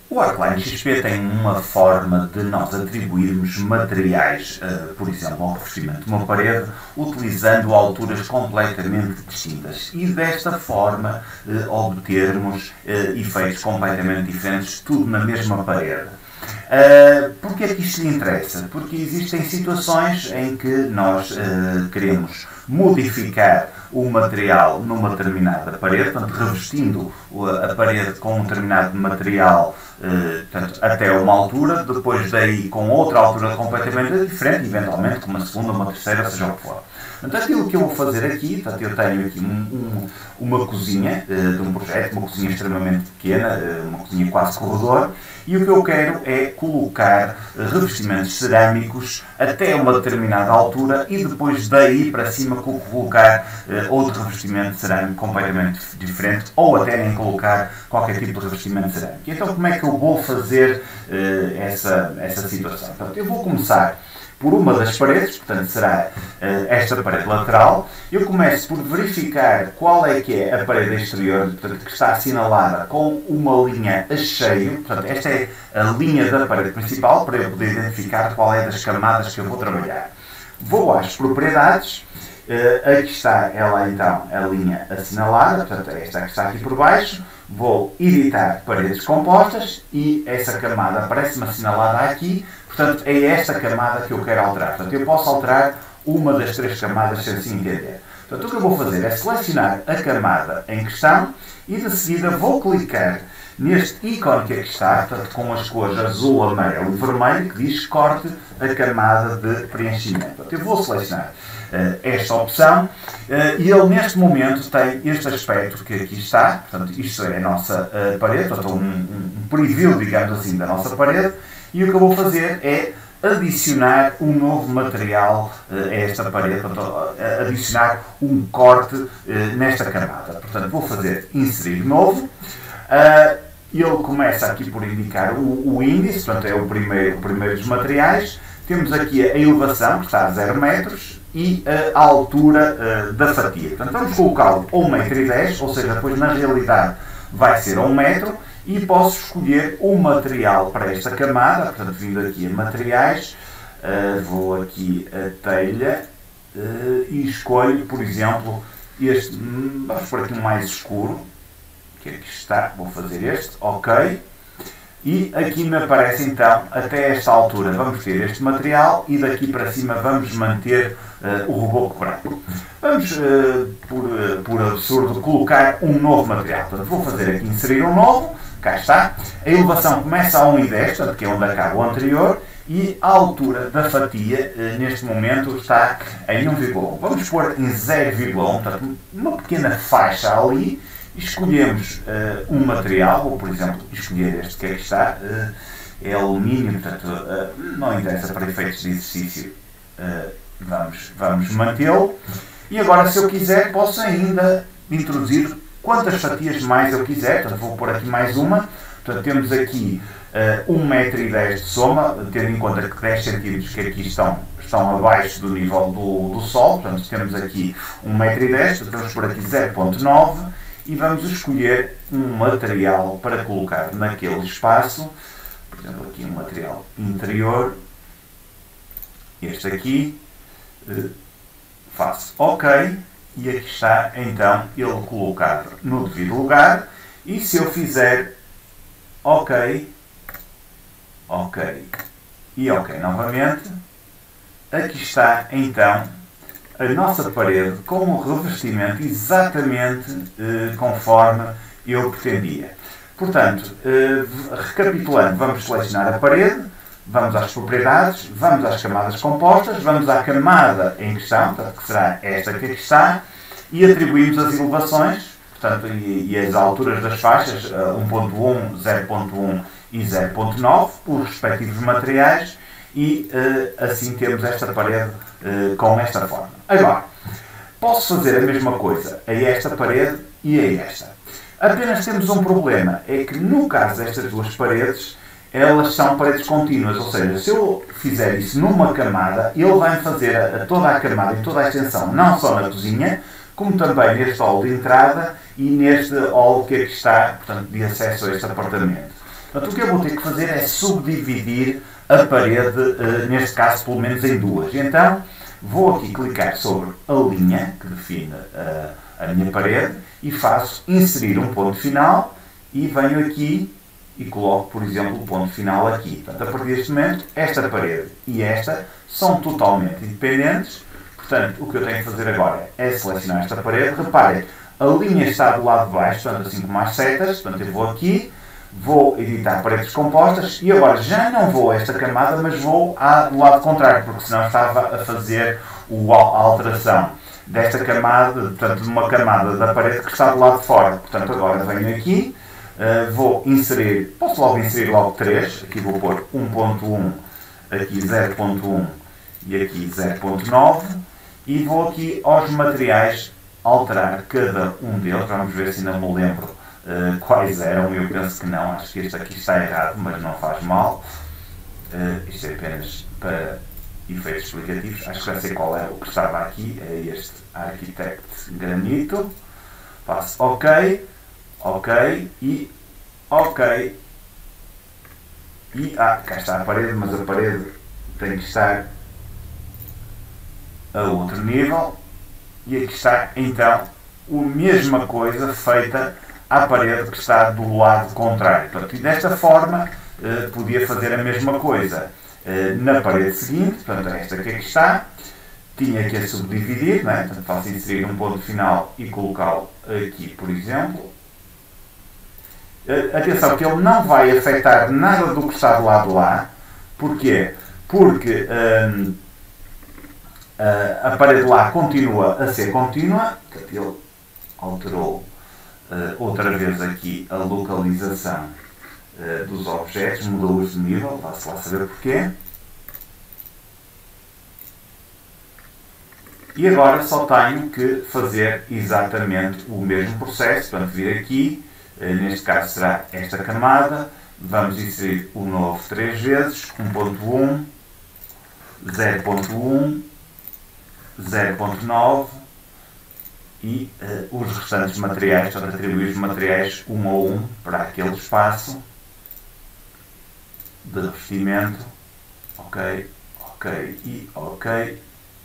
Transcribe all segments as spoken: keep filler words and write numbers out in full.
O Arcline X P tem uma forma de nós atribuirmos materiais, uh, por exemplo, ao revestimento de uma parede, utilizando alturas completamente distintas e desta forma uh, obtermos uh, efeitos completamente diferentes, tudo na mesma parede. Uh, Porquê é que isto lhe interessa? Porque existem situações em que nós uh, queremos modificar o material numa determinada parede, portanto, revestindo a parede com um determinado material uh, portanto, até uma altura, depois daí com outra altura completamente diferente, eventualmente com uma segunda, uma terceira, seja o que for. Portanto, aquilo que eu vou fazer aqui, portanto, eu tenho aqui um, um, uma cozinha uh, de um projeto, uma cozinha extremamente pequena, uh, uma cozinha quase corredor, e o que eu quero é colocar uh, revestimentos cerâmicos até uma determinada altura e depois daí para cima colocar uh, outro revestimento cerâmico completamente diferente ou até nem colocar qualquer tipo de revestimento cerâmico. Então, como é que eu vou fazer uh, essa, essa situação? Portanto, eu vou começar por uma das paredes, portanto será uh, esta parede lateral. Eu começo por verificar qual é que é a parede exterior, portanto, que está assinalada com uma linha a cheio. Portanto, esta é a linha da parede principal para eu poder identificar qual é das camadas que eu vou trabalhar. Vou às propriedades. Uh, aqui está ela então, a linha assinalada, portanto é esta que está aqui por baixo. Vou editar paredes compostas e essa camada aparece-me assinalada aqui. Portanto, é esta camada que eu quero alterar. Portanto, eu posso alterar uma das três camadas sem assim entender. Portanto, o que eu vou fazer é selecionar a camada em questão e de seguida vou clicar neste ícone que aqui está, portanto, com as cores azul, amarelo e vermelho, que diz corte a camada de preenchimento. Portanto, eu vou selecionar uh, esta opção uh, e ele neste momento tem este aspecto que aqui está. Portanto, isto é a nossa uh, parede, portanto, um, um, um preview, digamos assim, da nossa parede. E o que eu vou fazer é adicionar um novo material uh, a esta parede, portanto, adicionar um corte uh, nesta camada. Portanto, vou fazer inserir novo. Uh, ele começa aqui por indicar o, o índice, portanto, é o primeiro, o primeiro dos materiais. Temos aqui a elevação, que está a zero metros, e a altura uh, da fatia. Portanto, vamos colocá-lo a um metro e dez, ou seja, depois na realidade vai ser a um metro. E posso escolher um material para esta camada, portanto, vindo aqui a materiais, uh, vou aqui a telha uh, e escolho, por exemplo, este, hum, vamos por aqui um mais escuro, que aqui está, vou fazer este, ok. E aqui me aparece então, até esta altura vamos ter este material e daqui para cima vamos manter uh, o reboco branco. Vamos, uh, por, uh, por absurdo, colocar um novo material. Portanto, vou fazer aqui inserir um novo. Cá está. A elevação começa a um e dez, portanto, que é onde acaba o anterior, e a altura da fatia, neste momento, está em um vírgula um. Vamos pôr em zero vírgula um, portanto, uma pequena faixa ali, e escolhemos uh, um material, ou, por exemplo, escolher este que aqui está, uh, é alumínio, portanto, uh, não interessa para efeitos de exercício, uh, vamos, vamos mantê-lo. E agora, se eu quiser, posso ainda introduzir quantas fatias mais eu quiser, portanto vou pôr aqui mais uma. Portanto, temos aqui uh, um metro e dez de soma, tendo em conta que dez centímetros que aqui estão, estão abaixo do nível do, do Sol, portanto temos aqui um metro e dez, portanto vamos pôr aqui zero vírgula nove e vamos escolher um material para colocar naquele espaço, por exemplo aqui um material interior, este aqui, uh, faço OK. E aqui está, então, ele colocado no devido lugar. E se eu fizer OK, OK e OK novamente, aqui está, então, a nossa parede com o revestimento exatamente eh, conforme eu pretendia. Portanto, eh, recapitulando, vamos selecionar a parede, vamos às propriedades, vamos às camadas compostas, vamos à camada em questão, portanto, que será esta que aqui está, e atribuímos as elevações, portanto, e, e as alturas das faixas, um ponto um, zero ponto um e zero ponto nove, os respectivos materiais, e uh, assim temos esta parede uh, com esta forma. Agora, posso fazer a mesma coisa a esta parede e a esta. Apenas temos um problema, é que no caso destas duas paredes, elas são paredes contínuas, ou seja, se eu fizer isso numa camada, ele vai fazer a, a toda a camada e toda a extensão, não só na cozinha, como também neste hall de entrada e neste hall que aqui está, portanto, de acesso a este apartamento. Portanto, o que eu vou ter que fazer é subdividir a parede, uh, neste caso, pelo menos em duas. Então, vou aqui clicar sobre a linha que define uh, a minha parede e faço inserir um ponto final e venho aqui e coloco, por exemplo, o ponto final aqui. Portanto, a partir deste momento, esta parede e esta são totalmente independentes. Portanto, o que eu tenho que fazer agora é selecionar esta parede. Reparem, a linha está do lado de baixo, portanto, assim como as setas. Portanto, eu vou aqui, vou editar paredes compostas e agora já não vou a esta camada, mas vou do lado contrário, porque senão estava a fazer a alteração desta camada, portanto, de uma camada da parede que está do lado de fora. Portanto, agora venho aqui. Uh, vou inserir, posso logo inserir logo três, aqui vou pôr um ponto um, aqui zero ponto um e aqui zero ponto nove e vou aqui aos materiais alterar cada um deles. Vamos ver se ainda me lembro uh, quais eram. Eu penso que não, acho que este aqui está errado, mas não faz mal. Uh, isto é apenas para efeitos explicativos. Acho que já sei qual é o que estava aqui, é este Architect Granito. Faço OK. Ok, e ok, e ah, cá está a parede, mas a parede tem que estar a outro nível, e aqui está então a mesma coisa feita à parede que está do lado contrário. Portanto, e desta forma eh, podia fazer a mesma coisa eh, na parede seguinte, portanto esta que aqui está, tinha que a subdividir, não é? Portanto faço inserir um ponto final e colocá-lo aqui, por exemplo. Atenção que ele não vai afetar nada do que está do lado de lá. Porquê? Porque hum, a, a parede lá continua a ser contínua. Ele alterou uh, outra vez aqui a localização uh, dos objetos, mudou-os de nível, vá-se lá saber porquê. E agora só tenho que fazer exatamente o mesmo processo. Portanto, vir aqui. Neste caso será esta camada, vamos inserir o novo três vezes, um ponto um, zero ponto um, zero ponto nove e uh, os restantes materiais, portanto atribuir os materiais um a um para aquele espaço de revestimento, ok, ok e ok.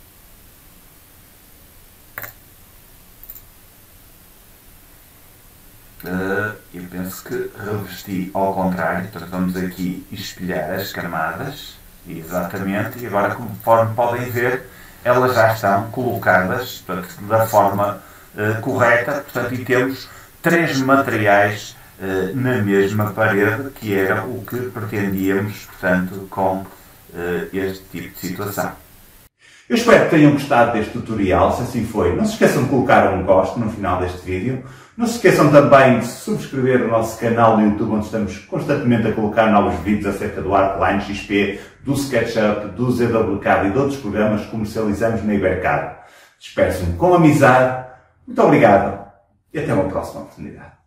Uh, eu penso que revesti ao contrário, portanto vamos aqui espelhar as camadas, exatamente, e agora conforme podem ver, elas já estão colocadas, portanto, da forma uh, correta, portanto, e temos três materiais uh, na mesma parede, que era o que pretendíamos, portanto, com uh, este tipo de situação. Eu espero que tenham gostado deste tutorial. Se assim foi, não se esqueçam de colocar um gosto no final deste vídeo. Não se esqueçam também de subscrever o nosso canal no YouTube, onde estamos constantemente a colocar novos vídeos acerca do Arcline X P, do SketchUp, do Z W C A D e de outros programas que comercializamos na Ibercad. Despeço-me com amizade. Muito obrigado e até uma próxima oportunidade.